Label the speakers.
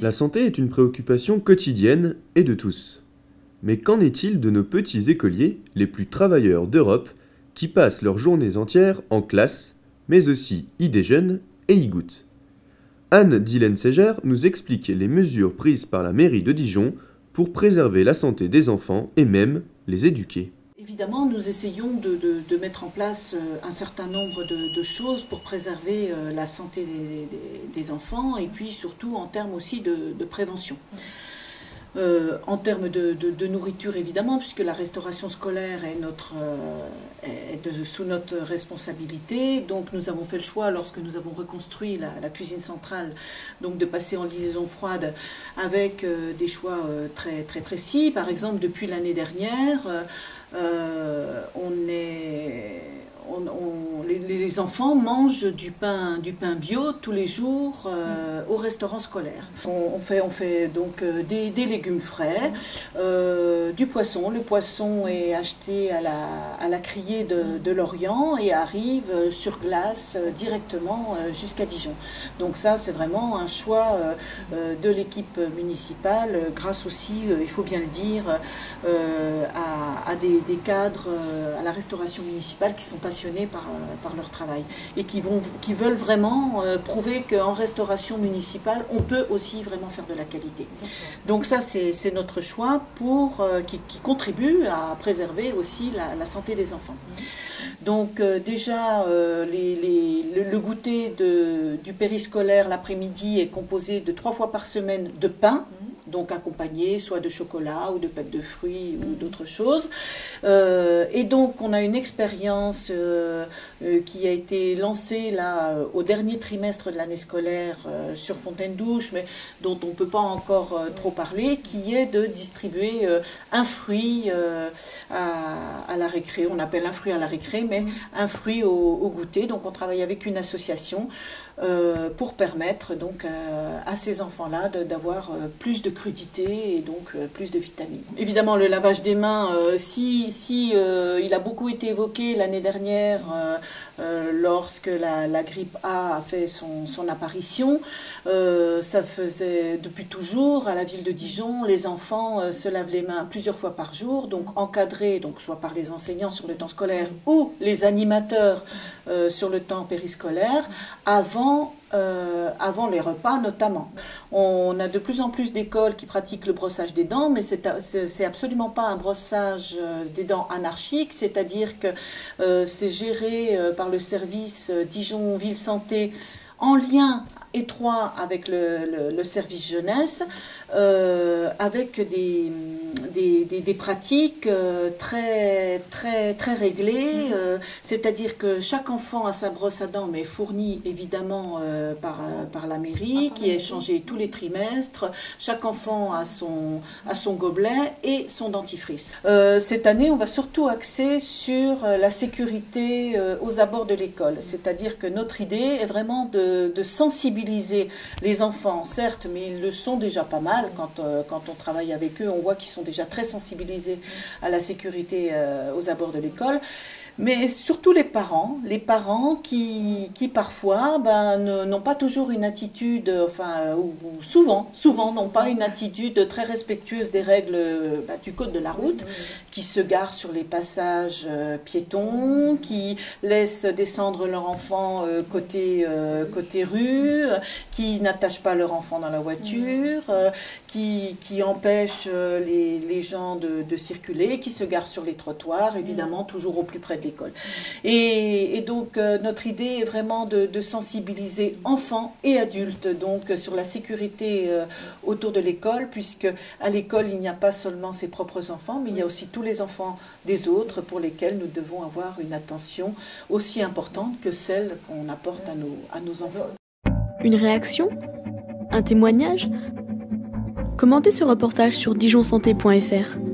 Speaker 1: La santé est une préoccupation quotidienne et de tous. Mais qu'en est-il de nos petits écoliers, les plus travailleurs d'Europe, qui passent leurs journées entières en classe, mais aussi y déjeunent et y goûtent? Anne Dillen-Seger nous explique les mesures prises par la mairie de Dijon pour préserver la santé des enfants et même les éduquer.
Speaker 2: Évidemment, nous essayons de mettre en place un certain nombre de choses pour préserver la santé des enfants et puis surtout en termes aussi de prévention. En termes de nourriture évidemment, puisque la restauration scolaire est sous notre responsabilité. Donc nous avons fait le choix, lorsque nous avons reconstruit la cuisine centrale, donc de passer en liaison froide avec des choix très, très précis. Par exemple, depuis l'année dernière, les enfants mangent du pain bio tous les jours au restaurant scolaire. On fait donc des légumes frais, du poisson. Le poisson est acheté à la criée de Lorient et arrive sur glace directement jusqu'à Dijon. Donc ça, c'est vraiment un choix de l'équipe municipale, grâce aussi, il faut bien le dire, à des cadres à la restauration municipale qui sont passionnés par leur travail et qui veulent vraiment prouver qu'en restauration municipale, on peut aussi vraiment faire de la qualité. Donc ça, c'est notre choix qui contribue à préserver aussi la santé des enfants. Donc déjà, le goûter du périscolaire l'après-midi est composé de 3 fois par semaine de pain, donc accompagné soit de chocolat ou de pâte de fruits ou d'autres choses. Et donc on a une expérience qui a été lancée là au dernier trimestre de l'année scolaire sur Fontaine-Douche, mais dont on ne peut pas encore trop parler, qui est de distribuer un fruit à la récré. On appelle un fruit à la récré, mais un fruit au goûter. Donc on travaille avec une association pour permettre donc à ces enfants-là d'avoir plus de crudité et donc plus de vitamines. Évidemment, le lavage des mains, il a beaucoup été évoqué l'année dernière lorsque la grippe A a fait son apparition. Ça faisait depuis toujours à la ville de Dijon, les enfants se lavent les mains plusieurs fois par jour, donc encadrés, donc soit par les enseignants sur le temps scolaire ou les animateurs sur le temps périscolaire, avant les repas notamment. On a de plus en plus d'écoles qui pratiquent le brossage des dents, mais c'est absolument pas un brossage des dents anarchique, c'est-à-dire que c'est géré par le service Dijon Ville Santé en lien étroit avec le service jeunesse, avec des pratiques très, très, très réglées, c'est-à-dire que chaque enfant a sa brosse à dents, mais fournie évidemment par la mairie, qui est changée tous les trimestres. Chaque enfant a son gobelet et son dentifrice. Cette année, on va surtout axer sur la sécurité aux abords de l'école, c'est-à-dire que notre idée est vraiment de sensibiliser les enfants, certes, mais ils le sont déjà pas mal. Quand on travaille avec eux, on voit qu'ils sont déjà très sensibilisés à la sécurité aux abords de l'école. Mais surtout les parents qui parfois n'ont pas toujours une attitude, ou souvent n'ont pas une attitude très respectueuse des règles du code de la route, qui se garent sur les passages piétons, qui laissent descendre leur enfant côté rue, qui n'attachent pas leur enfant dans la voiture, qui empêchent les gens de circuler, qui se garent sur les trottoirs, évidemment toujours au plus près de l'école. Et donc notre idée est vraiment de sensibiliser enfants et adultes donc sur la sécurité autour de l'école, puisque à l'école il n'y a pas seulement ses propres enfants, mais il y a aussi tous les enfants des autres pour lesquels nous devons avoir une attention aussi importante que celle qu'on apporte à nos enfants.
Speaker 3: Une réaction? Un témoignage? Commentez ce reportage sur dijonsanté.fr.